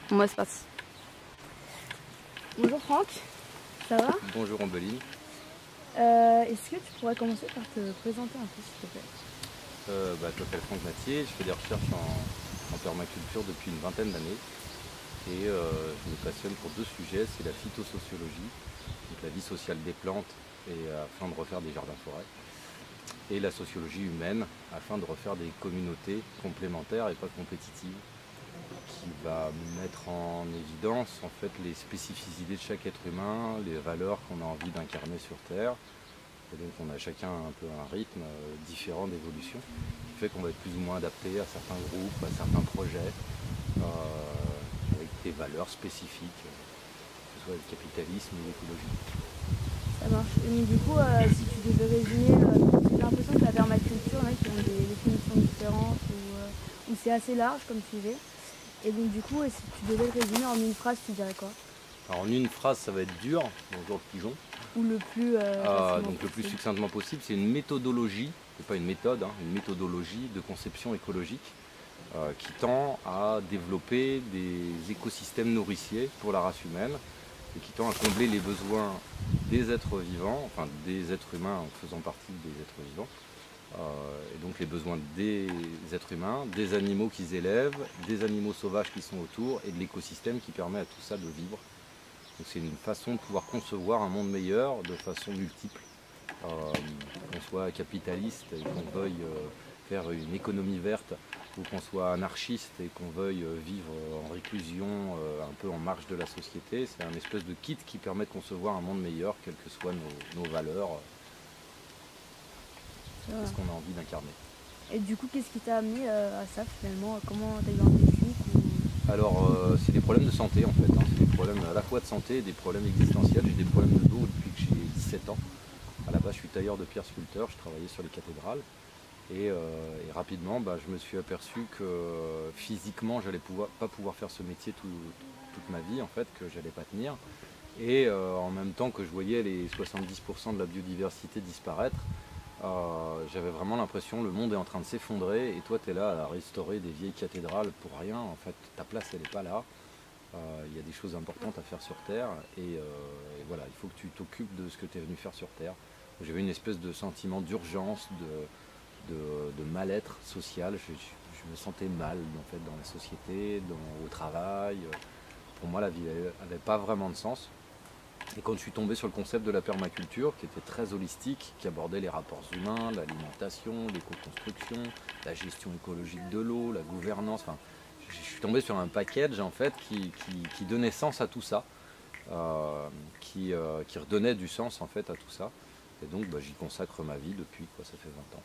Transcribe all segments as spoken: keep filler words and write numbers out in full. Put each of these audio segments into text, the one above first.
Moi, c'est parti. Bonjour Franck, ça va? Bonjour Ambeline. Euh, Est-ce que tu pourrais commencer par te présenter un peu, s'il te plaît? euh, bah, Je m'appelle Franck Mathier, je fais des recherches en, en permaculture depuis une vingtaine d'années et euh, je me passionne pour deux sujets, c'est la phytosociologie, donc la vie sociale des plantes et afin de refaire des jardins-forêts, et la sociologie humaine afin de refaire des communautés complémentaires et pas compétitives, qui va mettre en évidence en fait les spécificités de chaque être humain, les valeurs qu'on a envie d'incarner sur Terre. Et donc on a chacun un peu un rythme euh, différent d'évolution, qui fait qu'on va être plus ou moins adapté à certains groupes, à certains projets, euh, avec des valeurs spécifiques, euh, que ce soit le capitalisme ou l'écologie. Ça marche. Et donc, du coup, euh, si tu devais résumer, euh, j'ai l'impression que la permaculture, il y en a qui ont des définitions différentes ou, euh, ou c'est assez large comme sujet. Et donc du coup, si tu devais le résumer en une phrase, tu dirais quoi? Alors en une phrase, ça va être dur, bonjour le pigeon. Ou le plus euh, Euh, donc le plus possible. succinctement possible, c'est une méthodologie, c'est pas une méthode, hein, une méthodologie de conception écologique euh, qui tend à développer des écosystèmes nourriciers pour la race humaine et qui tend à combler les besoins des êtres vivants, enfin des êtres humains en faisant partie des êtres vivants, euh, et donc les besoins des êtres humains, des animaux qu'ils élèvent, des animaux sauvages qui sont autour et de l'écosystème qui permet à tout ça de vivre. C'est une façon de pouvoir concevoir un monde meilleur de façon multiple, euh, qu'on soit capitaliste et qu'on veuille euh, faire une économie verte, ou qu'on soit anarchiste et qu'on veuille euh, vivre en réclusion, euh, un peu en marge de la société. C'est un espèce de kit qui permet de concevoir un monde meilleur, quelles que soient nos, nos valeurs, euh, ce qu'on a envie d'incarner. Et du coup, qu'est-ce qui t'a amené euh, à ça finalement? Comment t'as eu un déclic ou... Alors, euh, c'est des problèmes de santé en fait, hein. C'est des problèmes à la fois de santé et des problèmes existentiels. J'ai des problèmes de dos depuis que j'ai dix-sept ans. À la base, je suis tailleur de pierre sculpteur, je travaillais sur les cathédrales. Et, euh, et rapidement, bah, je me suis aperçu que euh, physiquement, je n'allais pas pouvoir faire ce métier tout, toute ma vie, en fait, que j'allais pas tenir. Et euh, en même temps que je voyais les soixante-dix pour cent de la biodiversité disparaître, Euh, j'avais vraiment l'impression que le monde est en train de s'effondrer et toi tu es là à restaurer des vieilles cathédrales pour rien. En fait, ta place elle n'est pas là. Euh, il y a des choses importantes à faire sur Terre et, euh, et voilà, il faut que tu t'occupes de ce que tu es venu faire sur Terre. J'avais une espèce de sentiment d'urgence, de, de, de mal-être social. Je, je, je me sentais mal en fait, dans la société, dans, au travail. Pour moi, la vie n'avait pas vraiment de sens. Et quand je suis tombé sur le concept de la permaculture, qui était très holistique, qui abordait les rapports humains, l'alimentation, l'éco-construction, la gestion écologique de l'eau, la gouvernance, enfin, je suis tombé sur un package en fait qui, qui, qui donnait sens à tout ça, euh, qui, euh, qui redonnait du sens en fait à tout ça. Et donc bah, j'y consacre ma vie depuis, quoi, ça fait vingt ans.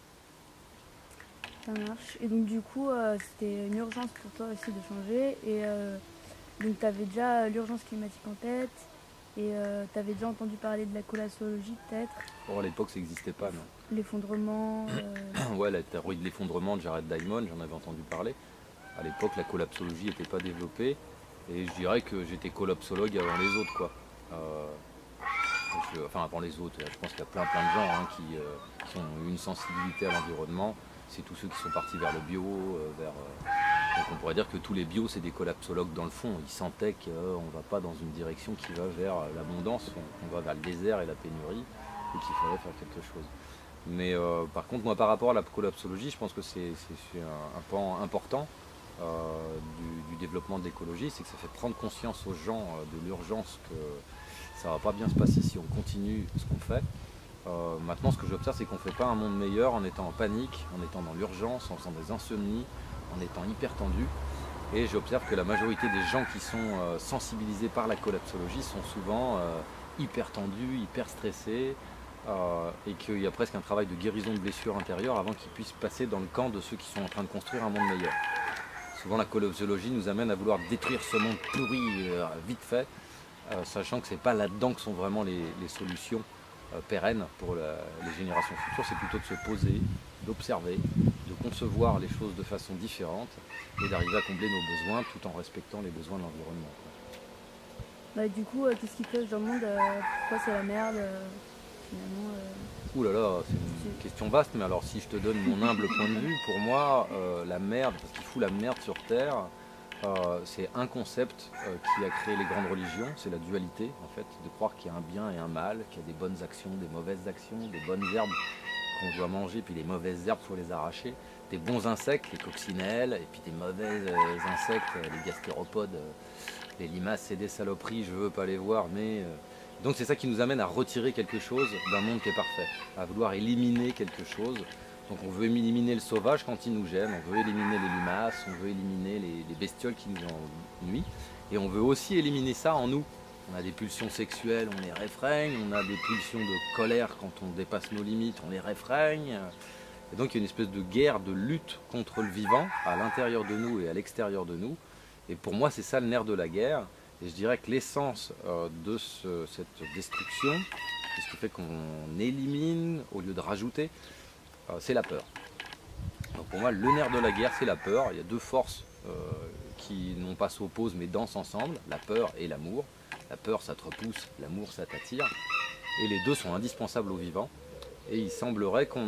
Ça marche. Et donc du coup, euh, c'était une urgence pour toi aussi de changer. Et euh, donc tu avais déjà l'urgence climatique en tête. Et euh, tu avais déjà entendu parler de la collapsologie peut-être? Bon, à l'époque ça n'existait pas, non. L'effondrement euh... Ouais, la théorie de l'effondrement de Jared Diamond, j'en avais entendu parler. À l'époque, la collapsologie n'était pas développée. Et je dirais que j'étais collapsologue avant les autres, quoi. Euh, je, enfin, avant les autres, je pense qu'il y a plein plein de gens hein, qui, euh, qui ont une sensibilité à l'environnement. C'est tous ceux qui sont partis vers le bio, euh, vers... Euh, donc on pourrait dire que tous les bios, c'est des collapsologues dans le fond. Ils sentaient qu'on euh, ne va pas dans une direction qui va vers l'abondance, on, on va vers le désert et la pénurie, et qu'il faudrait faire quelque chose. Mais euh, par contre, moi, par rapport à la collapsologie, je pense que c'est un, un pan important euh, du, du développement de l'écologie, c'est que ça fait prendre conscience aux gens euh, de l'urgence que ça ne va pas bien se passer si on continue ce qu'on fait. Euh, maintenant, ce que j'observe, c'est qu'on ne fait pas un monde meilleur en étant en panique, en étant dans l'urgence, en faisant des insomnies, en étant hyper tendu. Et j'observe que la majorité des gens qui sont euh, sensibilisés par la collapsologie sont souvent euh, hyper tendus, hyper stressés, euh, et qu'il y a presque un travail de guérison de blessures intérieures avant qu'ils puissent passer dans le camp de ceux qui sont en train de construire un monde meilleur. Souvent la collapsologie nous amène à vouloir détruire ce monde pourri euh, vite fait, euh, sachant que ce n'est pas là-dedans que sont vraiment les, les solutions euh, pérennes pour la, les générations futures. C'est plutôt de se poser, d'observer, de concevoir les choses de façon différente et d'arriver à combler nos besoins tout en respectant les besoins de l'environnement. Bah, du coup, euh, qu'est-ce qui cloche dans le monde? euh, Pourquoi c'est la merde euh, finalement euh... Ouh là là, c'est une question vaste, mais alors si je te donne mon humble point de vue, pour moi, euh, la merde, parce qu'il fout la merde sur Terre, euh, c'est un concept euh, qui a créé les grandes religions, c'est la dualité en fait, de croire qu'il y a un bien et un mal, qu'il y a des bonnes actions, des mauvaises actions, des bonnes herbes qu'on doit manger, puis les mauvaises herbes, il faut les arracher, des bons insectes, les coccinelles, et puis des mauvais euh, insectes, euh, les gastéropodes, euh, les limaces, c'est des saloperies, je veux pas les voir, mais... euh, donc c'est ça qui nous amène à retirer quelque chose d'un monde qui est parfait, à vouloir éliminer quelque chose. Donc on veut éliminer le sauvage quand il nous gêne, on veut éliminer les limaces, on veut éliminer les, les bestioles qui nous ennuient, et on veut aussi éliminer ça en nous. On a des pulsions sexuelles, on les réfrène, on a des pulsions de colère quand on dépasse nos limites, on les réfrène. Et donc il y a une espèce de guerre, de lutte contre le vivant, à l'intérieur de nous et à l'extérieur de nous. Et pour moi c'est ça le nerf de la guerre. Et je dirais que l'essence euh, de ce, cette destruction, ce qui fait qu'on élimine au lieu de rajouter, euh, c'est la peur. Donc pour moi, le nerf de la guerre, c'est la peur. Il y a deux forces euh, qui non pas s'opposent, mais dansent ensemble, la peur et l'amour. La peur, ça te repousse, l'amour, ça t'attire. Et les deux sont indispensables au vivant. Et il semblerait qu'on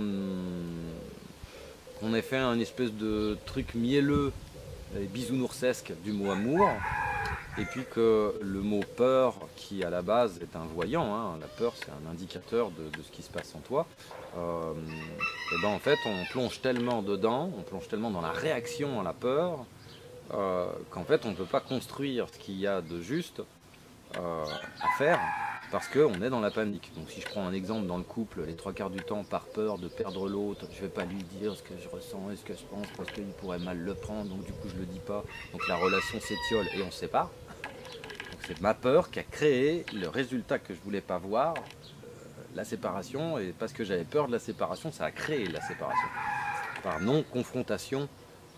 qu'on ait fait un espèce de truc mielleux et bisounoursesque du mot amour. Et puis que le mot peur, qui à la base est un voyant, hein, la peur c'est un indicateur de, de ce qui se passe en toi, euh, et ben en fait on plonge tellement dedans, on plonge tellement dans la réaction à la peur, euh, qu'en fait on ne peut pas construire ce qu'il y a de juste euh, à faire, parce qu'on est dans la panique. Donc si je prends un exemple dans le couple, les trois quarts du temps, par peur de perdre l'autre, je ne vais pas lui dire ce que je ressens et ce que je pense, parce qu'il pourrait mal le prendre, donc du coup je ne le dis pas, donc la relation s'étiole et on se sépare. C'est ma peur qui a créé le résultat que je ne voulais pas voir, euh, la séparation, et parce que j'avais peur de la séparation, ça a créé la séparation. Par non-confrontation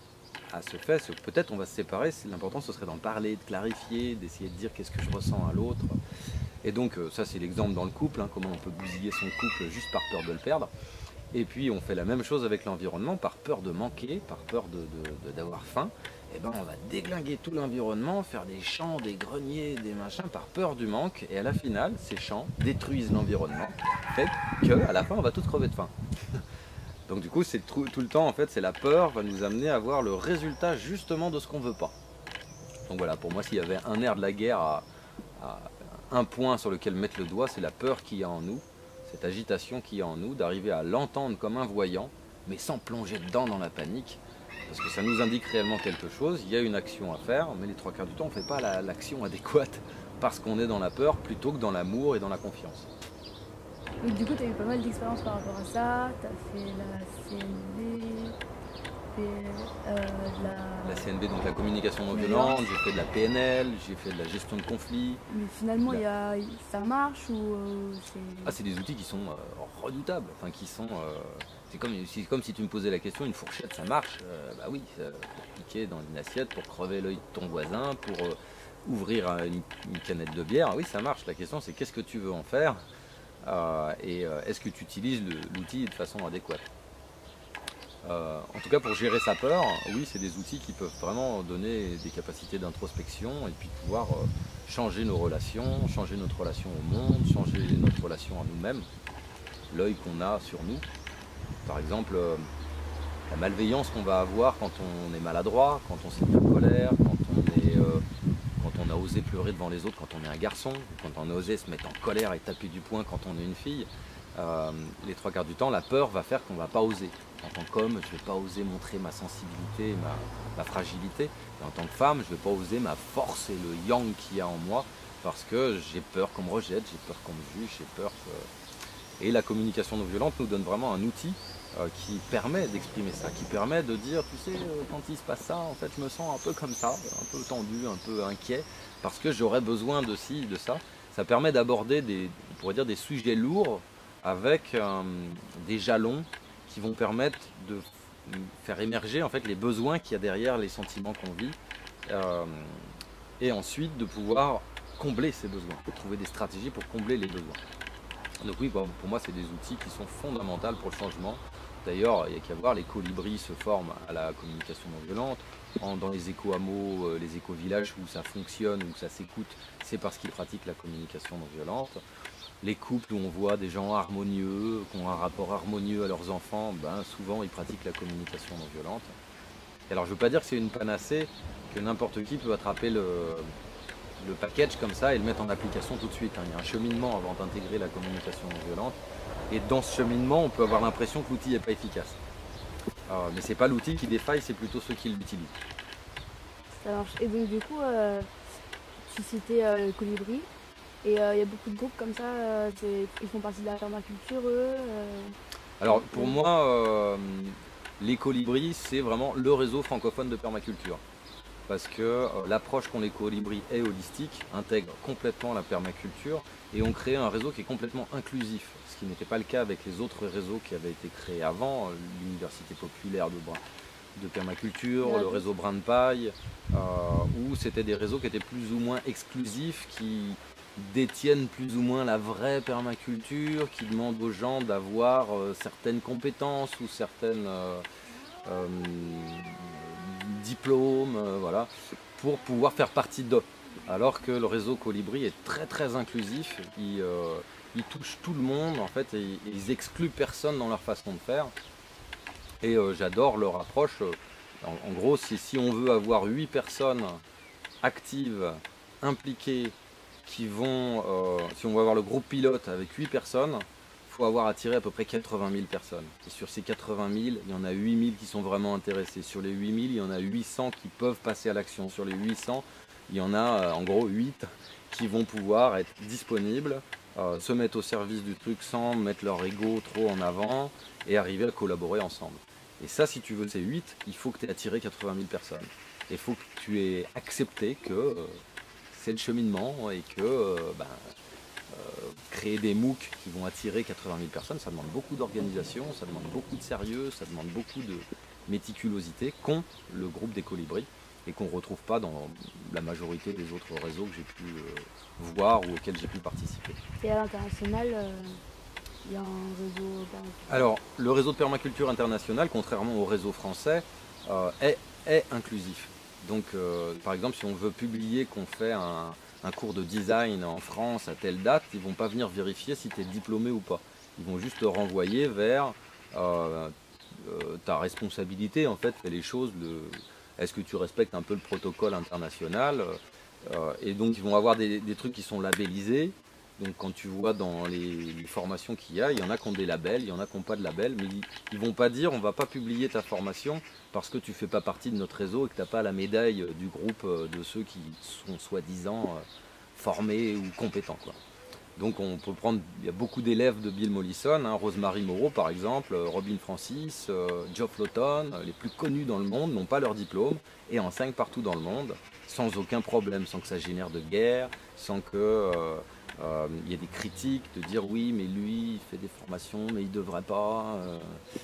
à ce fait, peut-être on va se séparer, l'important ce serait d'en parler, de clarifier, d'essayer de dire qu'est-ce que je ressens à l'autre. Et donc ça c'est l'exemple dans le couple, hein, comment on peut bousiller son couple juste par peur de le perdre. Et puis on fait la même chose avec l'environnement, par peur de manquer, par peur de, de, de, d'avoir faim. Et ben on va déglinguer tout l'environnement, faire des champs, des greniers, des machins, par peur du manque. Et à la finale, ces champs détruisent l'environnement, fait qu'à la fin on va tous crever de faim. Donc du coup c'est tout, tout le temps en fait, c'est la peur va nous amener à voir le résultat justement de ce qu'on veut pas. Donc voilà, pour moi s'il y avait un nerf de la guerre à, à un point sur lequel mettre le doigt, c'est la peur qu'il y a en nous, cette agitation qu'il y a en nous, d'arriver à l'entendre comme un voyant, mais sans plonger dedans dans la panique, parce que ça nous indique réellement quelque chose, il y a une action à faire, mais les trois quarts du temps on ne fait pas la, l'action adéquate, parce qu'on est dans la peur plutôt que dans l'amour et dans la confiance. Donc du coup tu as eu pas mal d'expériences par rapport à ça, tu as fait la C N B, fait, euh, de la... La C N B, donc la communication non violente, j'ai fait de la P N L, j'ai fait de la gestion de conflits. Mais finalement la... y a, ça marche ou euh, c'est... Ah c'est des outils qui sont euh, redoutables, enfin qui sont... Euh... C'est comme, c'est comme si tu me posais la question, une fourchette ça marche, euh, bah oui, ça, pour piquer dans une assiette, pour crever l'œil de ton voisin, pour euh, ouvrir une, une canette de bière, oui ça marche, la question c'est qu'est-ce que tu veux en faire euh, et euh, est-ce que tu utilises le, l'outil de façon adéquate. Euh, en tout cas pour gérer sa peur, oui c'est des outils qui peuvent vraiment donner des capacités d'introspection et puis pouvoir euh, changer nos relations, changer notre relation au monde, changer notre relation à nous-mêmes, l'œil qu'on a sur nous. Par exemple, euh, la malveillance qu'on va avoir quand on est maladroit, quand on s'est mis en colère, quand on, est, euh, quand on a osé pleurer devant les autres quand on est un garçon, quand on a osé se mettre en colère et taper du poing quand on est une fille. Euh, les trois quarts du temps, la peur va faire qu'on ne va pas oser. En tant qu'homme, je ne vais pas oser montrer ma sensibilité, ma, ma fragilité. Et en tant que femme, je ne vais pas oser ma force et le yang qu'il y a en moi parce que j'ai peur qu'on me rejette, j'ai peur qu'on me juge, j'ai peur que... Et la communication non violente nous donne vraiment un outil euh, qui permet d'exprimer ça, qui permet de dire, tu sais, euh, quand il se passe ça, en fait, je me sens un peu comme ça, un peu tendu, un peu inquiet, parce que j'aurais besoin de ci, de ça. Ça permet d'aborder des, on pourrait dire, des sujets lourds avec euh, des jalons qui vont permettre de faire émerger en fait les besoins qu'il y a derrière les sentiments qu'on vit, euh, et ensuite de pouvoir combler ces besoins, de trouver des stratégies pour combler les besoins. Donc oui, bon, pour moi c'est des outils qui sont fondamentaux pour le changement. D'ailleurs, il n'y a qu'à voir, les colibris se forment à la communication non violente. En, dans les éco-hameaux, euh, les éco-villages où ça fonctionne, où ça s'écoute, c'est parce qu'ils pratiquent la communication non violente. Les couples où on voit des gens harmonieux, qui ont un rapport harmonieux à leurs enfants, ben, souvent ils pratiquent la communication non violente. Et alors je ne veux pas dire que c'est une panacée, que n'importe qui peut attraper le, le package comme ça et le mettre en application tout de suite. Hein. Il y a un cheminement avant d'intégrer la communication non violente. Et dans ce cheminement, on peut avoir l'impression que l'outil n'est pas efficace. Euh, mais c'est pas l'outil qui défaille, c'est plutôt ceux qui l'utilisent. Ça marche. Et donc du coup, euh, tu citais euh, le colibri. Et il euh, y a beaucoup de groupes comme ça, euh, ils font partie de la permaculture, eux euh... Alors pour moi, euh, les colibris, c'est vraiment le réseau francophone de permaculture. Parce que euh, l'approche qu'ont les colibris est holistique, intègre complètement la permaculture et ont créé un réseau qui est complètement inclusif, ce qui n'était pas le cas avec les autres réseaux qui avaient été créés avant, l'université populaire de, de permaculture, ouais, le réseau Brin de Paille, euh, où c'était des réseaux qui étaient plus ou moins exclusifs, qui détiennent plus ou moins la vraie permaculture, qui demandent aux gens d'avoir euh, certaines compétences ou certaines... Euh, euh, diplôme, euh, voilà, pour pouvoir faire partie d'eux. Alors que le réseau Colibri est très très inclusif, il, euh, il touche tout le monde en fait, et, et ils excluent personne dans leur façon de faire. Et euh, j'adore leur approche. En, en gros, si, si on veut avoir huit personnes actives, impliquées, qui vont, euh, si on veut avoir le groupe pilote avec huit personnes, il faut avoir attiré à peu près quatre-vingt mille personnes. Et sur ces quatre-vingt mille, il y en a huit mille qui sont vraiment intéressés. Sur les huit mille, il y en a huit cents qui peuvent passer à l'action. Sur les huit cents, il y en a en gros huit qui vont pouvoir être disponibles, euh, se mettre au service du truc sans mettre leur ego trop en avant et arriver à collaborer ensemble. Et ça, si tu veux ces huit, il faut que tu aies attiré quatre-vingt mille personnes. Il faut que tu aies accepté que euh, c'est le cheminement et que... Euh, ben, Euh, créer des MOOC qui vont attirer quatre-vingt mille personnes, ça demande beaucoup d'organisation, ça demande beaucoup de sérieux, ça demande beaucoup de méticulosité qu'ont le groupe des colibris et qu'on ne retrouve pas dans la majorité des autres réseaux que j'ai pu euh, voir ou auxquels j'ai pu participer. Et à l'international, euh, il y a un réseau permaculture. Alors, le réseau de permaculture international, contrairement au réseau français, euh, est, est inclusif. Donc, euh, par exemple, si on veut publier qu'on fait un... un cours de design en France à telle date, ils ne vont pas venir vérifier si tu es diplômé ou pas. Ils vont juste te renvoyer vers euh, euh, ta responsabilité, en fait, fais les choses, le... est-ce que tu respectes un peu le protocole international euh, et donc ils vont avoir des, des trucs qui sont labellisés. Donc quand tu vois dans les, les formations qu'il y a, il y en a qui ont des labels, il y en a qui n'ont pas de label, mais ils ne vont pas dire on ne va pas publier ta formation parce que tu ne fais pas partie de notre réseau et que tu n'as pas la médaille du groupe de ceux qui sont soi-disant formés ou compétents, quoi. Donc on peut prendre, il y a beaucoup d'élèves de Bill Mollison, hein, Rosemary Moreau par exemple, Robin Francis, euh, Geoff Lawton, les plus connus dans le monde n'ont pas leur diplôme et enseignent partout dans le monde sans aucun problème, sans que ça génère de guerre, sans que... Euh, Euh, il y a des critiques de dire oui mais lui il fait des formations mais il devrait pas euh...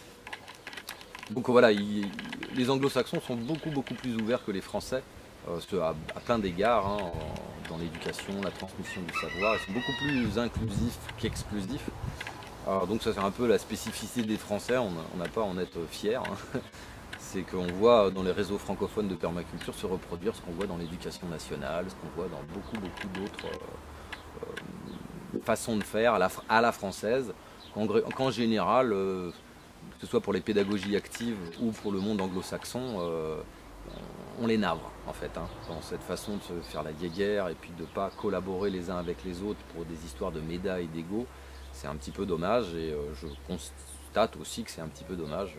donc voilà, il, les anglo-saxons sont beaucoup beaucoup plus ouverts que les français euh, à, à plein d'égards, hein, dans l'éducation, la transmission du savoir, ils sont beaucoup plus inclusifs qu'exclusifs. Alors, donc ça c'est un peu la spécificité des Français, on n'a pas à en être fier, hein. C'est qu'on voit dans les réseaux francophones de permaculture se reproduire ce qu'on voit dans l'éducation nationale, ce qu'on voit dans beaucoup beaucoup d'autres euh, euh, façons de faire à la, à la française, qu'en général, euh, que ce soit pour les pédagogies actives ou pour le monde anglo-saxon, euh, on les navre en fait, hein, dans cette façon de se faire la guéguerre et puis de ne pas collaborer les uns avec les autres pour des histoires de médailles, d'ego. C'est un petit peu dommage et euh, je constate aussi que c'est un petit peu dommage.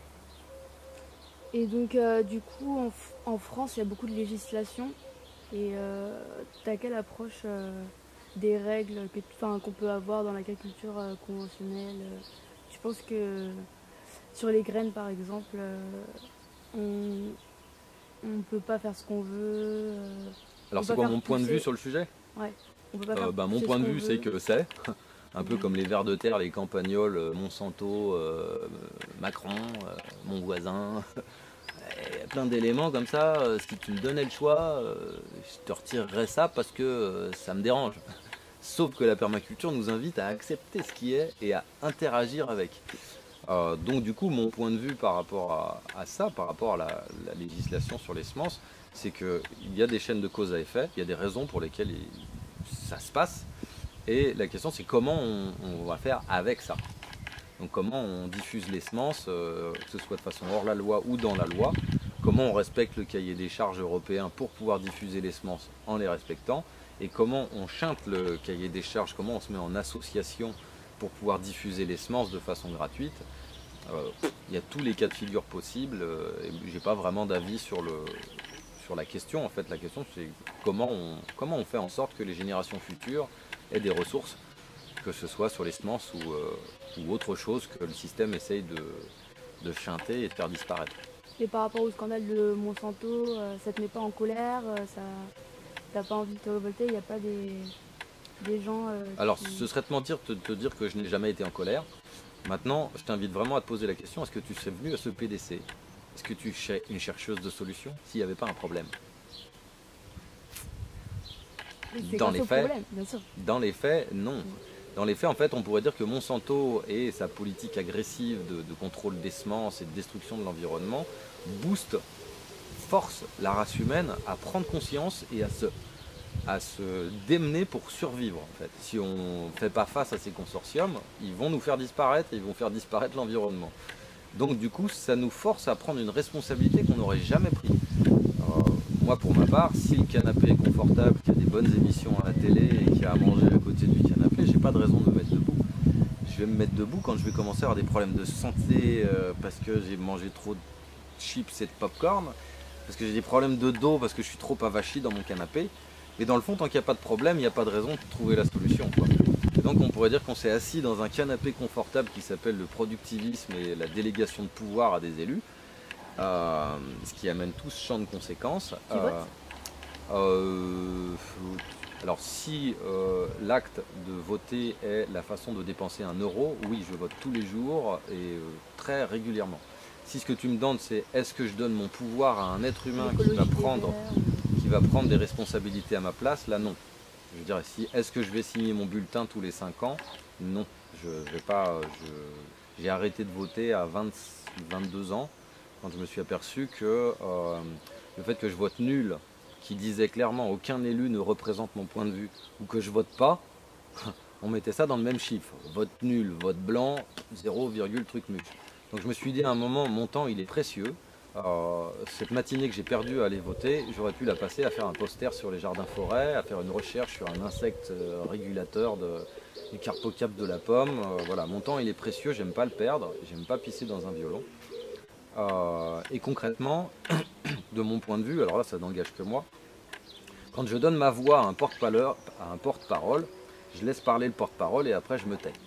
Et donc euh, du coup en, en France il y a beaucoup de législation et euh, tu as quelle approche euh, des règles que, enfin, qu'on peut avoir dans l'agriculture euh, conventionnelle? Je pense que sur les graines par exemple, euh, on ne peut pas faire ce qu'on veut. Euh, Alors c'est quoi mon point de vue sur le sujet? Ouais, on peut pas euh, faire bah, Mon point de vue c'est que c'est un peu comme les vers de terre, les campagnols, Monsanto, euh, Macron, euh, mon voisin. Il y a plein d'éléments comme ça, euh, si tu me donnais le choix, euh, je te retirerais ça parce que euh, ça me dérange. Sauf que la permaculture nous invite à accepter ce qui est et à interagir avec. Euh, donc du coup, mon point de vue par rapport à, à ça, par rapport à la, la législation sur les semences, c'est qu'il y a des chaînes de cause à effet, il y a des raisons pour lesquelles il, ça se passe. Et la question c'est comment on, on va faire avec ça. Donc comment on diffuse les semences, euh, que ce soit de façon hors la loi ou dans la loi, comment on respecte le cahier des charges européen pour pouvoir diffuser les semences en les respectant, et comment on chinte le cahier des charges, comment on se met en association pour pouvoir diffuser les semences de façon gratuite. Euh, il y a tous les cas de figure possibles, euh, et j'ai pas vraiment d'avis sur le sur la question. En fait, la question c'est comment on, comment on fait en sorte que les générations futures aient des ressources, que ce soit sur les semences ou, euh, ou autre chose que le système essaye de, de chanter et de faire disparaître. Et par rapport au scandale de Monsanto, euh, ça te met pas en colère, euh, ça, t'as pas envie de te révolter, il n'y a pas des, des gens... euh, Alors, qui... ce serait te mentir de te dire que je n'ai jamais été en colère. Maintenant, je t'invite vraiment à te poser la question, est-ce que tu serais venu à ce P D C? Est-ce que tu es une chercheuse de solutions s'il n'y avait pas un problème? Dans les faits, problème, bien sûr. Dans les faits, non. Dans les faits, en fait, on pourrait dire que Monsanto et sa politique agressive de, de contrôle des semences et de destruction de l'environnement booste, force la race humaine à prendre conscience et à se, à se démener pour survivre. En fait. Si on ne fait pas face à ces consortiums, ils vont nous faire disparaître et ils vont faire disparaître l'environnement. Donc du coup, ça nous force à prendre une responsabilité qu'on n'aurait jamais prise. Moi, pour ma part, si le canapé est confortable, qu'il y a des bonnes émissions à la télé et qu'il y a à manger à côté du canapé, j'ai pas de raison de me mettre debout. Je vais me mettre debout quand je vais commencer à avoir des problèmes de santé euh, parce que j'ai mangé trop de chips et de popcorn, parce que j'ai des problèmes de dos parce que je suis trop avachi dans mon canapé. Mais dans le fond, tant qu'il n'y a pas de problème, il n'y a pas de raison de trouver la solution, quoi. Et donc on pourrait dire qu'on s'est assis dans un canapé confortable qui s'appelle le productivisme et la délégation de pouvoir à des élus. Euh, ce qui amène tout ce champ de conséquences. Qui vote euh, euh, alors si euh, l'acte de voter est la façon de dépenser un euro, oui, je vote tous les jours et euh, très régulièrement. Si ce que tu me demandes c'est est-ce que je donne mon pouvoir à un être humain qui va, prendre, qui va prendre des responsabilités à ma place, là non. Je dirais si est-ce que je vais signer mon bulletin tous les cinq ans, non. Je vais pas. Je, j'ai arrêté de voter à vingt, vingt-deux ans. Quand je me suis aperçu que euh, le fait que je vote nul, qui disait clairement aucun élu ne représente mon point de vue, ou que je vote pas, on mettait ça dans le même chiffre. Vote nul, vote blanc, zéro, truc muche. Donc je me suis dit à un moment, mon temps il est précieux. Euh, cette matinée que j'ai perdue à aller voter, j'aurais pu la passer à faire un poster sur les jardins forêts, à faire une recherche sur un insecte euh, régulateur de, du carpocap de la pomme. Euh, voilà, mon temps il est précieux, j'aime pas le perdre, j'aime pas pisser dans un violon. Euh, et concrètement, de mon point de vue, alors là ça n'engage que moi, quand je donne ma voix à un porte-parole, à un porte-parole, je laisse parler le porte-parole et après je me tais.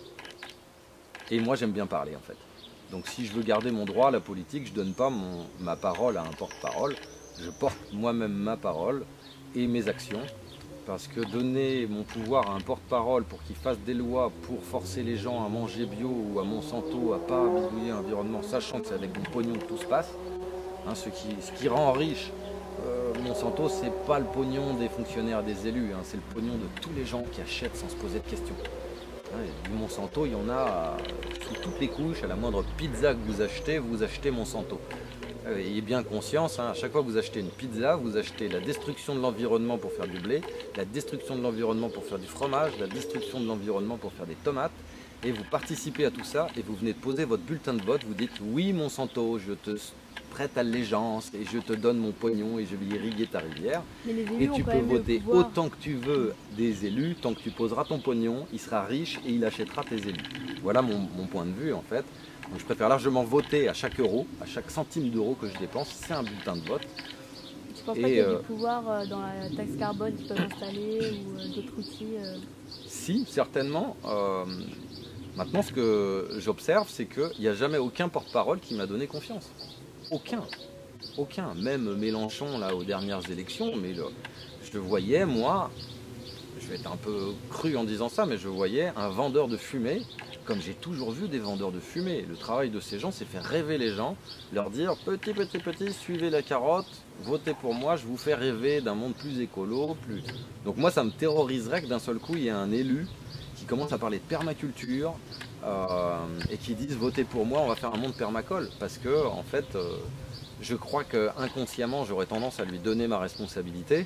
Et moi j'aime bien parler en fait. Donc si je veux garder mon droit à la politique, je ne donne pas mon, ma parole à un porte-parole, je porte moi-même ma parole et mes actions. Parce que donner mon pouvoir à un porte-parole pour qu'il fasse des lois pour forcer les gens à manger bio ou à Monsanto, à pas bidouiller l'environnement, sachant que c'est avec mon pognon que tout se passe, hein, ce, qui, ce qui rend riche euh, Monsanto, c'est pas le pognon des fonctionnaires, des élus, hein, c'est le pognon de tous les gens qui achètent sans se poser de questions. Hein, du Monsanto, il y en a sous toutes les couches, à la moindre pizza que vous achetez, vous achetez Monsanto. Ayez bien conscience, hein, à chaque fois que vous achetez une pizza, vous achetez la destruction de l'environnement pour faire du blé, la destruction de l'environnement pour faire du fromage, la destruction de l'environnement pour faire des tomates, et vous participez à tout ça, et vous venez de poser votre bulletin de vote, vous dites « Oui Monsanto, je te prête allégeance, et je te donne mon pognon, et je vais irriguer ta rivière. » Et tu peux voter autant que tu veux des élus, tant que tu poseras ton pognon, il sera riche et il achètera tes élus. Voilà mon, mon point de vue en fait. Donc je préfère largement voter à chaque euro, à chaque centime d'euro que je dépense, c'est un bulletin de vote. Tu ne penses pas qu'il y a euh, du pouvoir euh, dans la taxe carbone qu'ils peuvent installer ou euh, d'autres outils euh... Si, certainement. Euh, maintenant, ce que j'observe, c'est qu'il n'y a jamais aucun porte-parole qui m'a donné confiance. Aucun. Aucun. Même Mélenchon, là, aux dernières élections, mais le, je le voyais, moi, je vais être un peu cru en disant ça, mais je voyais un vendeur de fumée, comme j'ai toujours vu des vendeurs de fumée. Le travail de ces gens, c'est faire rêver les gens, leur dire petit, petit, petit, suivez la carotte, votez pour moi, je vous fais rêver d'un monde plus écolo. Plus... Donc moi, ça me terroriserait que d'un seul coup, il y ait un élu qui commence à parler de permaculture euh, et qui dise votez pour moi, on va faire un monde permacole. Parce que, en fait, euh, je crois qu'inconsciemment, j'aurais tendance à lui donner ma responsabilité.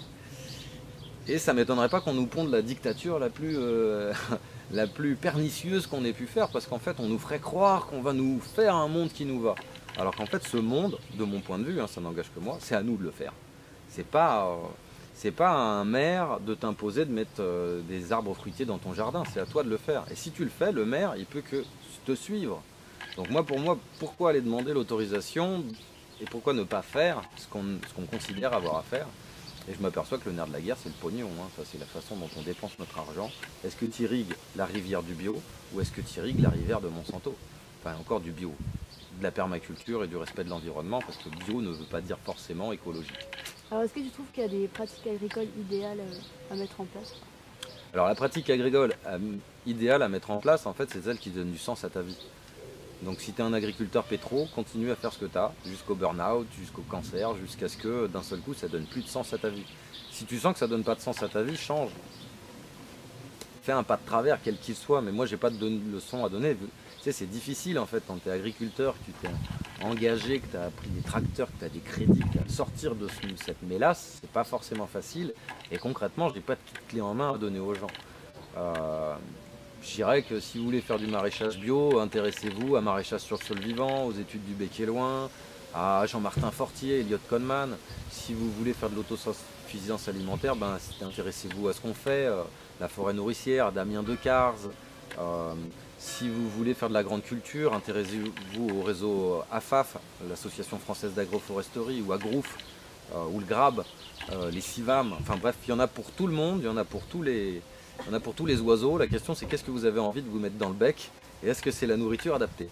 Et ça ne m'étonnerait pas qu'on nous ponde la dictature la plus... Euh, la plus pernicieuse qu'on ait pu faire, parce qu'en fait on nous ferait croire qu'on va nous faire un monde qui nous va. Alors qu'en fait, ce monde, de mon point de vue, hein, ça n'engage que moi, c'est à nous de le faire. C'est pas, euh, c'est pas à un maire de t'imposer de mettre euh, des arbres fruitiers dans ton jardin, c'est à toi de le faire. Et si tu le fais, le maire, il peut que te suivre. Donc moi, pour moi, pourquoi aller demander l'autorisation et pourquoi ne pas faire ce qu'on ce qu'on considère avoir à faire? Et je m'aperçois que le nerf de la guerre, c'est le pognon. Hein. Ça, c'est la façon dont on dépense notre argent. Est-ce que tu irrigues la rivière du bio ou est-ce que tu irrigues la rivière de Monsanto? Enfin, encore du bio, de la permaculture et du respect de l'environnement, parce que bio ne veut pas dire forcément écologique. Alors, est-ce que tu trouves qu'il y a des pratiques agricoles idéales euh, à mettre en place? Alors, la pratique agricole euh, idéale à mettre en place, en fait, c'est celle qui donne du sens à ta vie. Donc si tu es un agriculteur pétro, continue à faire ce que tu as, jusqu'au burn-out, jusqu'au cancer, jusqu'à ce que d'un seul coup ça donne plus de sens à ta vie. Si tu sens que ça donne pas de sens à ta vie, change. Fais un pas de travers, quel qu'il soit, mais moi j'ai pas de leçon à donner. Tu sais, c'est difficile en fait quand tu es agriculteur, que tu t'es engagé, que tu as pris des tracteurs, que tu as des crédits, que tu as sortir de cette mélasse, c'est pas forcément facile. Et concrètement, je n'ai pas de clé en main à donner aux gens. Euh, Je dirais que si vous voulez faire du maraîchage bio, intéressez-vous à Maraîchage sur le sol vivant, aux études du Bec et Loin, à Jean-Martin Fortier, Elliott Coleman. Si vous voulez faire de l'autosuffisance alimentaire, ben, intéressez-vous à ce qu'on fait, euh, la forêt nourricière, Damien Decars. Euh, si vous voulez faire de la grande culture, intéressez-vous au réseau A F A F, l'Association française d'agroforesterie, ou Agrouf, euh, ou le GRAB, euh, les CIVAM. Enfin bref, il y en a pour tout le monde, il y en a pour tous les... Il y en a pour tous les oiseaux. La question c'est qu'est-ce que vous avez envie de vous mettre dans le bec et est-ce que c'est la nourriture adaptée?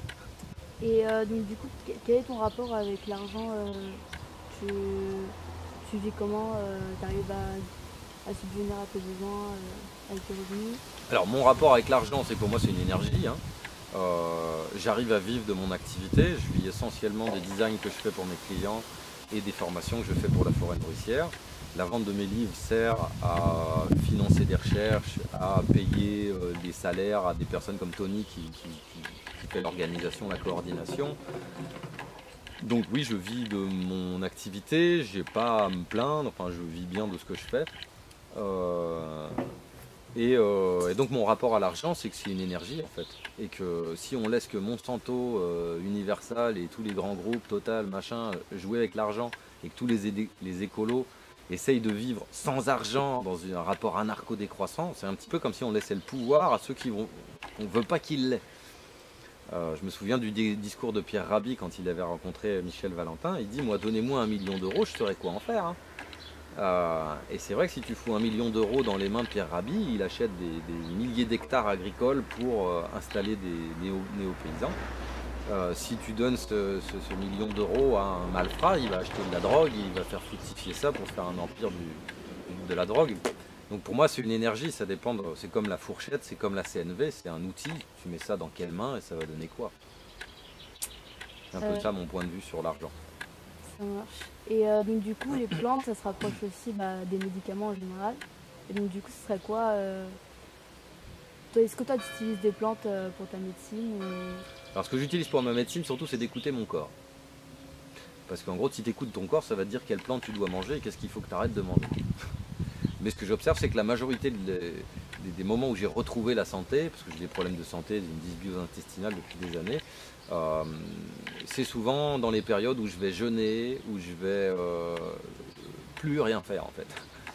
Et euh, donc du coup, quel est ton rapport avec l'argent? euh, tu, tu vis comment? euh, Tu arrives à, à subvenir à tes besoins euh, avec tes revenus? Alors mon rapport avec l'argent, c'est que pour moi c'est une énergie. Hein. Euh, J'arrive à vivre de mon activité. Je vis essentiellement des designs que je fais pour mes clients et des formations que je fais pour la forêt nourricière. La vente de mes livres sert à financer des recherches, à payer euh, des salaires à des personnes comme Tony qui, qui, qui, qui fait l'organisation, la coordination. Donc oui, je vis de mon activité, j'ai pas à me plaindre, enfin je vis bien de ce que je fais. Euh, et, euh, et donc mon rapport à l'argent, c'est que c'est une énergie en fait. Et que si on laisse que Monsanto, euh, Universal et tous les grands groupes, Total, machin, jouer avec l'argent, et que tous les, les écolos essayent de vivre sans argent dans un rapport anarcho-décroissant, c'est un petit peu comme si on laissait le pouvoir à ceux qui vont, on ne veut pas qu'il l'ait. Euh, je me souviens du discours de Pierre Rabhi quand il avait rencontré Michel Valentin. Il dit, moi, donnez-moi un million d'euros, je saurais quoi en faire. Hein. Euh, et c'est vrai que si tu fous un million d'euros dans les mains de Pierre Rabhi, il achète des, des milliers d'hectares agricoles pour euh, installer des néo-paysans. Euh, si tu donnes ce, ce, ce million d'euros à un malfrat, il va acheter de la drogue, il va faire fructifier ça pour faire un empire du, de la drogue. Donc pour moi c'est une énergie, ça dépend, c'est comme la fourchette, c'est comme la C N V, c'est un outil, tu mets ça dans quelle main et ça va donner quoi. C'est un peu euh, ça mon point de vue sur l'argent. Ça marche. Et euh, donc du coup les plantes ça se rapproche aussi bah, des médicaments en général. Et donc du coup ce serait quoi euh... Est-ce que toi tu utilises des plantes euh, pour ta médecine ou... Alors ce que j'utilise pour ma médecine surtout c'est d'écouter mon corps. Parce qu'en gros si tu écoutes ton corps ça va te dire quelle plante tu dois manger et qu'est-ce qu'il faut que tu arrêtes de manger. Mais ce que j'observe c'est que la majorité de, des, des moments où j'ai retrouvé la santé, parce que j'ai des problèmes de santé, une dysbiose intestinale depuis des années, euh, c'est souvent dans les périodes où je vais jeûner, où je vais euh, plus rien faire en fait.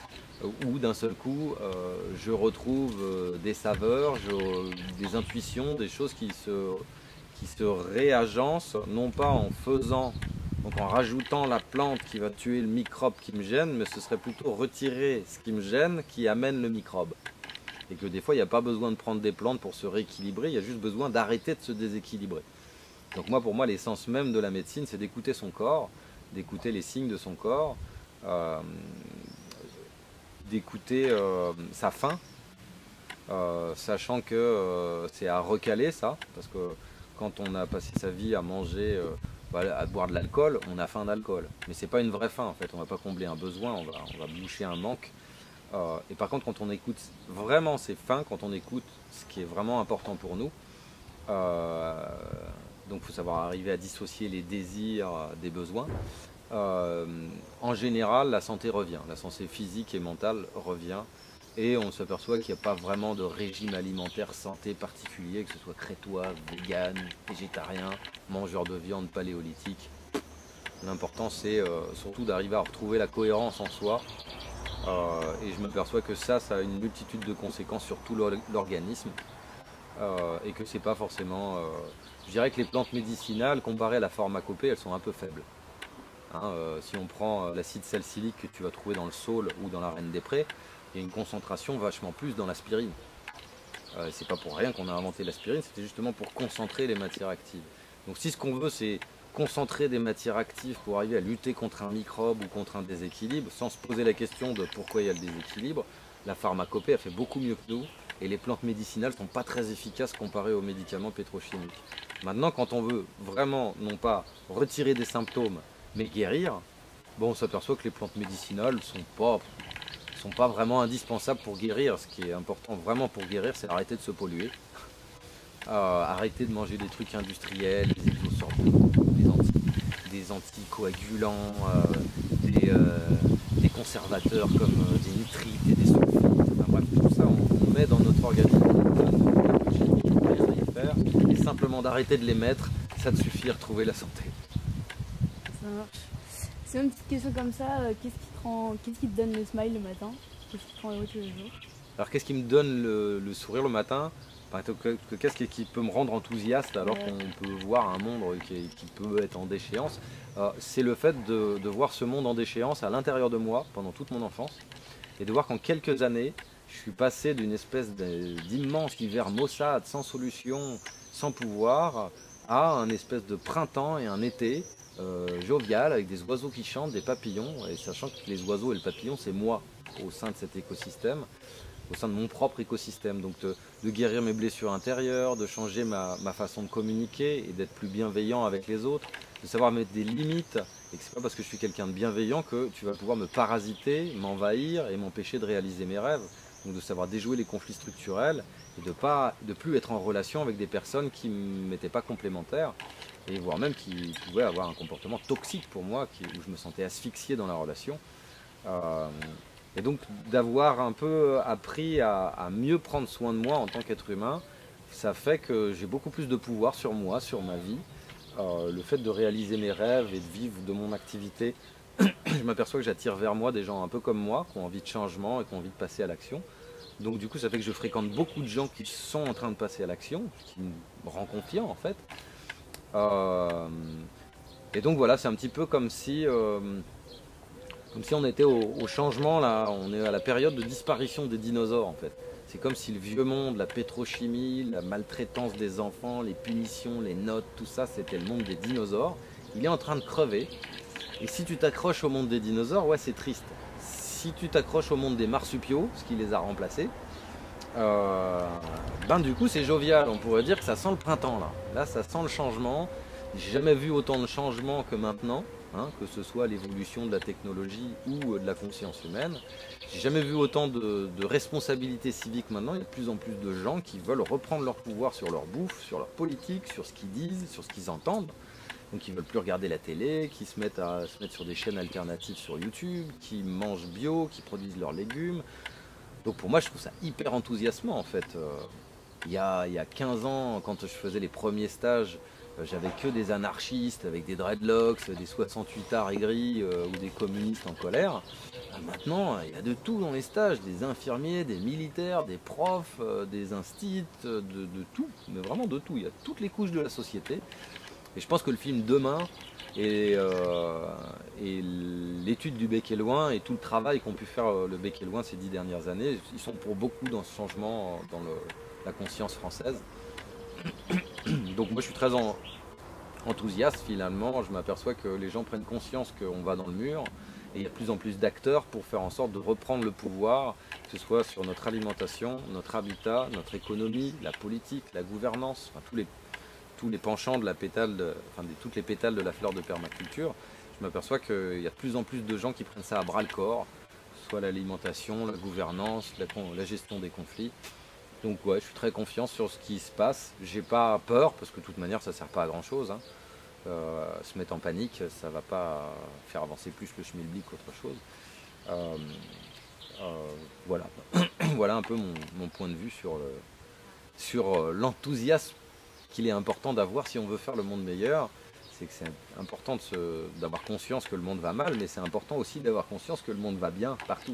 Où d'un seul coup euh, je retrouve euh, des saveurs, je, des intuitions, des choses qui se, qui se réagencent, non pas en faisant, donc en rajoutant la plante qui va tuer le microbe qui me gêne, mais ce serait plutôt retirer ce qui me gêne qui amène le microbe. Et que des fois il n'y a pas besoin de prendre des plantes pour se rééquilibrer, il y a juste besoin d'arrêter de se déséquilibrer. Donc moi pour moi l'essence même de la médecine c'est d'écouter son corps, d'écouter les signes de son corps, euh, d'écouter euh, sa faim, euh, sachant que euh, c'est à recaler ça, parce que quand on a passé sa vie à manger, euh, à boire de l'alcool, on a faim d'alcool. Mais c'est pas une vraie faim en fait, on va pas combler un besoin, on va, on va boucher un manque. Euh, et par contre quand on écoute vraiment ses faims, quand on écoute ce qui est vraiment important pour nous, euh, donc il faut savoir arriver à dissocier les désirs des besoins. Euh, en général, la santé revient, la santé physique et mentale revient Et on s'aperçoit qu'il n'y a pas vraiment de régime alimentaire santé particulier, que ce soit crétois, vegan, végétarien, mangeur de viande, paléolithique. L'important c'est euh, surtout d'arriver à retrouver la cohérence en soi. Euh, et je m'aperçois que ça, ça a une multitude de conséquences sur tout l'organisme. Euh, et que c'est pas forcément... Euh, je dirais que les plantes médicinales, comparées à la pharmacopée, elles sont un peu faibles. Hein, euh, si on prend l'acide salicylique que tu vas trouver dans le saule ou dans la reine des prés, il y a une concentration vachement plus dans l'aspirine. Euh, c'est pas pour rien qu'on a inventé l'aspirine, c'était justement pour concentrer les matières actives. Donc si ce qu'on veut c'est concentrer des matières actives pour arriver à lutter contre un microbe ou contre un déséquilibre, sans se poser la question de pourquoi il y a le déséquilibre, la pharmacopée a fait beaucoup mieux que nous, et les plantes médicinales ne sont pas très efficaces comparées aux médicaments pétrochimiques. Maintenant, quand on veut vraiment, non pas retirer des symptômes, mais guérir, bon, on s'aperçoit que les plantes médicinales ne sont pas, sont pas vraiment indispensables pour guérir. Ce qui est important vraiment pour guérir, c'est arrêter de se polluer, euh, arrêter de manger des trucs industriels, des exosorbents, des, anti, des anticoagulants, euh, des, euh, des conservateurs comme euh, des nitrites et des sulfites. Enfin, bref, tout ça, on, on met dans notre organisme. Et simplement d'arrêter de les mettre, ça te suffit à retrouver la santé. Ça marche. C'est une petite question comme ça, euh, qu'est-ce qui te rend, qu'est-ce qui te donne le smile le matin? Qu'est-ce qui te rend heureux tous les jours? Alors qu'est-ce qui me donne le, le sourire le matin? Qu'est-ce qui peut me rendre enthousiaste alors ouais. qu'on peut voir un monde qui, qui peut être en déchéance? euh, C'est le fait de, de voir ce monde en déchéance à l'intérieur de moi pendant toute mon enfance et de voir qu'en quelques années, je suis passé d'une espèce d'immense hiver maussade, sans solution, sans pouvoir, à un espèce de printemps et un été euh, jovial, avec des oiseaux qui chantent, des papillons, et sachant que les oiseaux et le papillon, c'est moi au sein de cet écosystème, au sein de mon propre écosystème. Donc de, de guérir mes blessures intérieures, de changer ma, ma façon de communiquer et d'être plus bienveillant avec les autres, de savoir mettre des limites, et que c'est pas parce que je suis quelqu'un de bienveillant que tu vas pouvoir me parasiter, m'envahir et m'empêcher de réaliser mes rêves. Donc de savoir déjouer les conflits structurels et de pas de plus être en relation avec des personnes qui ne m'étaient pas complémentaires et voire même qui pouvaient avoir un comportement toxique pour moi, qui, où je me sentais asphyxié dans la relation. Euh, et donc d'avoir un peu appris à, à mieux prendre soin de moi en tant qu'être humain, ça fait que j'ai beaucoup plus de pouvoir sur moi, sur ma vie. Euh, le fait de réaliser mes rêves et de vivre de mon activité, je m'aperçois que j'attire vers moi des gens un peu comme moi, qui ont envie de changement et qui ont envie de passer à l'action. Donc du coup ça fait que je fréquente beaucoup de gens qui sont en train de passer à l'action, ce qui me rend confiant en fait. Euh, et donc voilà, c'est un petit peu comme si, euh, comme si on était au, au changement, là, on est à la période de disparition des dinosaures en fait. C'est comme si le vieux monde, la pétrochimie, la maltraitance des enfants, les punitions, les notes, tout ça, c'était le monde des dinosaures. Il est en train de crever. Et si tu t'accroches au monde des dinosaures, ouais c'est triste. Si tu t'accroches au monde des marsupiaux, ce qui les a remplacés, euh, ben du coup c'est jovial, on pourrait dire que ça sent le printemps là. Là ça sent le changement. J'ai jamais vu autant de changements que maintenant, hein, que ce soit l'évolution de la technologie ou de la conscience humaine. J'ai jamais vu autant de, de responsabilités civiques maintenant. Il y a de plus en plus de gens qui veulent reprendre leur pouvoir sur leur bouffe, sur leur politique, sur ce qu'ils disent, sur ce qu'ils entendent. Donc ils ne veulent plus regarder la télé, qui se mettent à se mettre sur des chaînes alternatives sur YouTube, qui mangent bio, qui produisent leurs légumes. Donc pour moi je trouve ça hyper enthousiasmant en fait. Euh, il, y a, il y a quinze ans, quand je faisais les premiers stages, euh, j'avais que des anarchistes avec des dreadlocks, des soixante-huit arts aigris euh, ou des communistes en colère. Euh, maintenant il y a de tout dans les stages, des infirmiers, des militaires, des profs, euh, des instits, de, de tout, mais vraiment de tout. Il y a toutes les couches de la société. Et je pense que le film Demain et, euh, et l'étude du Bec et Loin et tout le travail qu'ont pu faire le Bec et Loin ces dix dernières années, ils sont pour beaucoup dans ce changement dans le, la conscience française. Donc moi je suis très en, enthousiaste finalement, je m'aperçois que les gens prennent conscience qu'on va dans le mur et il y a de plus en plus d'acteurs pour faire en sorte de reprendre le pouvoir, que ce soit sur notre alimentation, notre habitat, notre économie, la politique, la gouvernance, enfin tous les tous les penchants de la pétale, de, enfin de, toutes les pétales de la fleur de permaculture. Je m'aperçois qu'il y a de plus en plus de gens qui prennent ça à bras le corps, soit l'alimentation, la gouvernance, la, la gestion des conflits. Donc ouais, je suis très confiant sur ce qui se passe. J'ai pas peur parce que de toute manière ça sert pas à grand chose. Hein. Euh, se mettre en panique, ça va pas faire avancer plus le schmilblick qu'autre chose. Euh, euh, voilà. voilà un peu mon, mon point de vue sur le, sur l'enthousiasme qu'il est important d'avoir si on veut faire le monde meilleur. C'est que c'est important d'avoir conscience que le monde va mal, mais c'est important aussi d'avoir conscience que le monde va bien partout.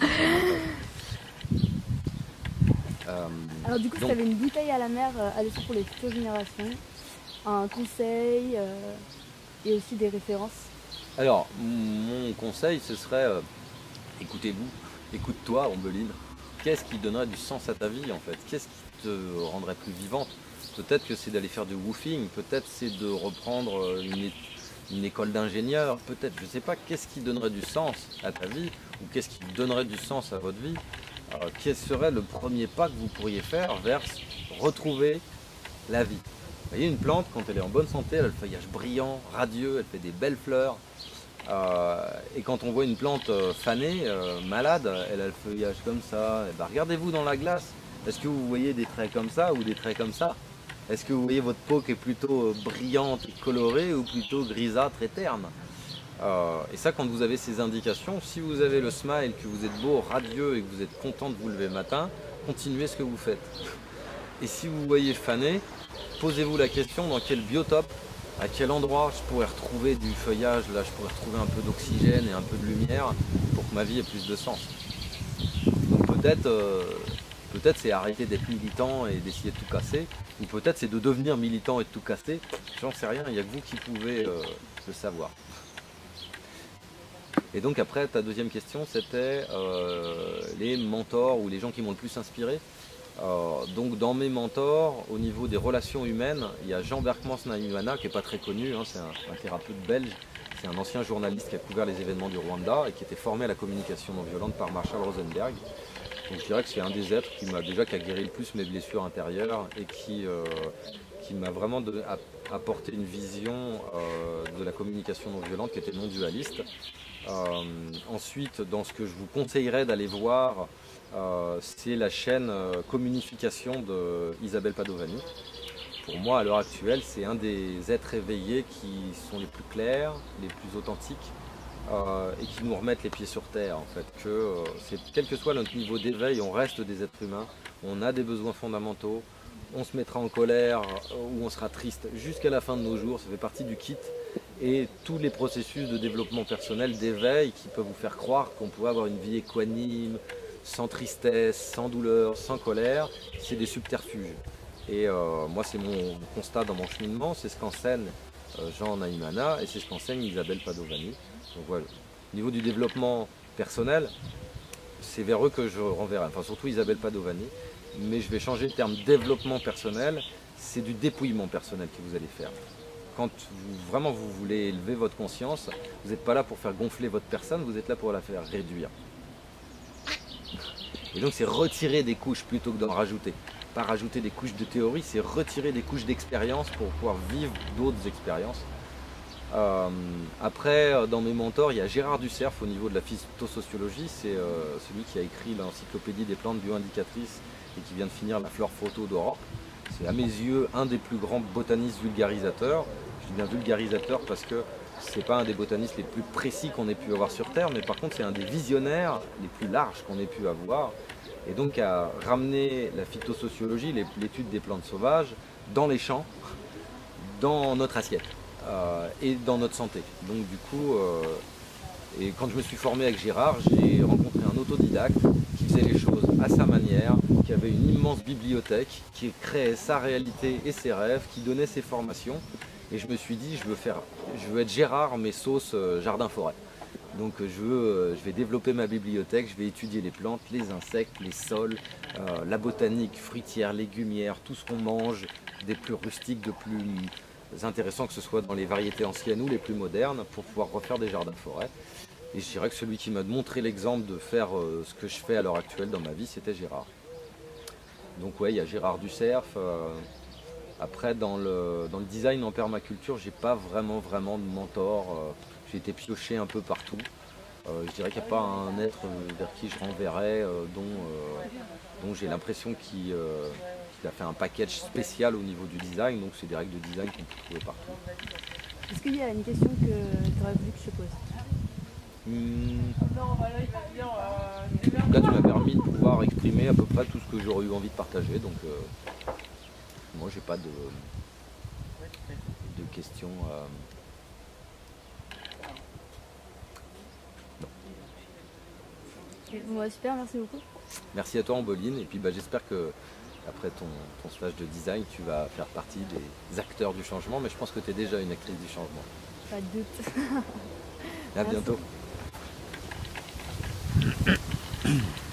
Euh, Alors du coup, donc, si tu avais une bouteille à la mer euh, à laisser pour les futures générations, un conseil euh, et aussi des références. Alors, mon conseil, ce serait, euh, écoutez-vous, écoute-toi, Ombeline. Qu'est-ce qui donnerait du sens à ta vie, en fait? Qu'est-ce qui te rendrait plus vivante? Peut-être que c'est d'aller faire du woofing, peut-être c'est de reprendre une, une école d'ingénieur, peut-être, je ne sais pas, qu'est-ce qui donnerait du sens à ta vie, ou qu'est-ce qui donnerait du sens à votre vie? Alors, quel serait le premier pas que vous pourriez faire vers retrouver la vie? Vous voyez, une plante, quand elle est en bonne santé, elle a le feuillage brillant, radieux, elle fait des belles fleurs. Euh, et quand on voit une plante euh, fanée, euh, malade, elle a le feuillage comme ça. Et ben, regardez-vous dans la glace. Est-ce que vous voyez des traits comme ça ou des traits comme ça? Est-ce que vous voyez votre peau qui est plutôt brillante et colorée ou plutôt grisâtre et terne? euh, Et ça, quand vous avez ces indications, si vous avez le smile, que vous êtes beau, radieux et que vous êtes content de vous lever le matin, continuez ce que vous faites. Et si vous voyez fané, posez-vous la question dans quel biotope, à quel endroit je pourrais retrouver du feuillage, là je pourrais retrouver un peu d'oxygène et un peu de lumière pour que ma vie ait plus de sens. Donc peut-être euh, peut-être c'est arrêter d'être militant et d'essayer de tout casser, ou peut-être c'est de devenir militant et de tout casser, j'en sais rien, il n'y a que vous qui pouvez euh, le savoir. Et donc après ta deuxième question c'était euh, les mentors ou les gens qui m'ont le plus inspiré. Euh, donc dans mes mentors, au niveau des relations humaines, il y a Jean Berkmans Naimana qui n'est pas très connu, hein, c'est un, un thérapeute belge, c'est un ancien journaliste qui a couvert les événements du Rwanda et qui était formé à la communication non violente par Marshall Rosenberg. Donc je dirais que c'est un des êtres qui m'a déjà qui a guéri le plus mes blessures intérieures et qui, euh, qui m'a vraiment de, a, apporté une vision euh, de la communication non violente qui était non dualiste. Euh, ensuite, dans ce que je vous conseillerais d'aller voir, Euh, c'est la chaîne euh, Communification de Isabelle Padovani. Pour moi, à l'heure actuelle, c'est un des êtres éveillés qui sont les plus clairs, les plus authentiques euh, et qui nous remettent les pieds sur terre. En fait, que euh, c'est, quel que soit notre niveau d'éveil, on reste des êtres humains, on a des besoins fondamentaux, on se mettra en colère ou on sera triste jusqu'à la fin de nos jours, ça fait partie du kit. Et tous les processus de développement personnel, d'éveil qui peuvent vous faire croire qu'on peut avoir une vie équanime, sans tristesse, sans douleur, sans colère, c'est des subterfuges. Et euh, moi, c'est mon constat dans mon cheminement, c'est ce qu'enseigne euh, Jean Naimana et c'est ce qu'enseigne Isabelle Padovani. Donc voilà, au niveau du développement personnel, c'est vers eux que je renverrai, enfin surtout Isabelle Padovani, mais je vais changer le terme développement personnel, c'est du dépouillement personnel que vous allez faire. Quand vous, vraiment vous voulez élever votre conscience, vous n'êtes pas là pour faire gonfler votre personne, vous êtes là pour la faire réduire. Et donc c'est retirer des couches plutôt que d'en rajouter. Pas rajouter des couches de théorie, c'est retirer des couches d'expérience pour pouvoir vivre d'autres expériences. Euh, après, dans mes mentors, il y a Gérard Ducerf au niveau de la phytosociologie. C'est euh, celui qui a écrit l'encyclopédie des plantes bioindicatrices et qui vient de finir la flore photo d'Europe. C'est à mes yeux un des plus grands botanistes vulgarisateurs. Je dis bien vulgarisateur parce que c'est pas un des botanistes les plus précis qu'on ait pu avoir sur Terre, mais par contre c'est un des visionnaires les plus larges qu'on ait pu avoir. Et donc à ramener la phytosociologie, l'étude des plantes sauvages, dans les champs, dans notre assiette euh, et dans notre santé. Donc du coup, euh, et quand je me suis formé avec Gérard, j'ai rencontré un autodidacte qui faisait les choses à sa manière, qui avait une immense bibliothèque, qui créait sa réalité et ses rêves, qui donnait ses formations. Et je me suis dit, je veux, faire, je veux être Gérard, mais sauce euh, jardin-forêt. Donc je, veux, euh, je vais développer ma bibliothèque, je vais étudier les plantes, les insectes, les sols, euh, la botanique, fruitière, légumière, tout ce qu'on mange, des plus rustiques, de plus intéressants, que ce soit dans les variétés anciennes ou les plus modernes, pour pouvoir refaire des jardins-forêt. Et je dirais que celui qui m'a montré l'exemple de faire euh, ce que je fais à l'heure actuelle dans ma vie, c'était Gérard. Donc ouais, il y a Gérard Ducerf. Euh, Après, dans le, dans le design en permaculture, j'ai pas vraiment, vraiment de mentor. Euh, j'ai été pioché un peu partout. Euh, je dirais qu'il n'y a pas un être vers qui je renverrais, euh, dont, euh, dont j'ai l'impression qu'il euh, qu'il a fait un package spécial au niveau du design. Donc c'est des règles de design qu'on peut trouver partout. Est-ce qu'il y a une question que tu aurais voulu que je te pose? Hmm. En tout cas, tu m'as permis de pouvoir exprimer à peu près tout ce que j'aurais eu envie de partager. Donc, euh, moi, j'ai pas de, de questions. Euh... Bon, bah, super, merci beaucoup. Merci à toi, Ambeline. Et puis, bah, j'espère que après ton, ton stage de design, tu vas faire partie des acteurs du changement. Mais je pense que tu es déjà une actrice du changement. Pas de doute. À Merci. bientôt.